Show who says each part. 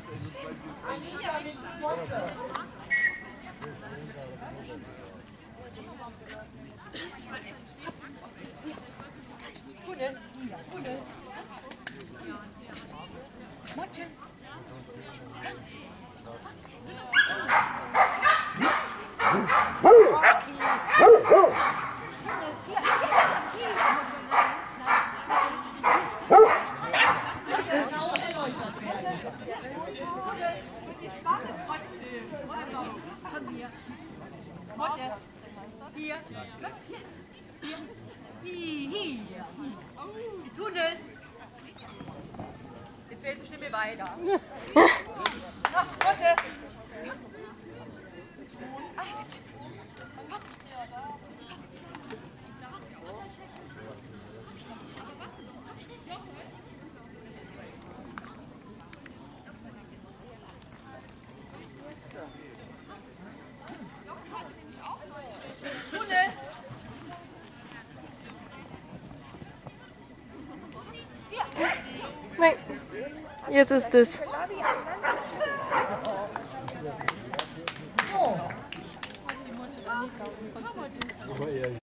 Speaker 1: Anita mit Motte.
Speaker 2: Tunnel. Tunnel. Motte. Hier. Hier. Hier. Tunnel. Jetzt wählst du Stimme weiter. Ach, Motte. Tunnel.
Speaker 3: Nein, jetzt ist es.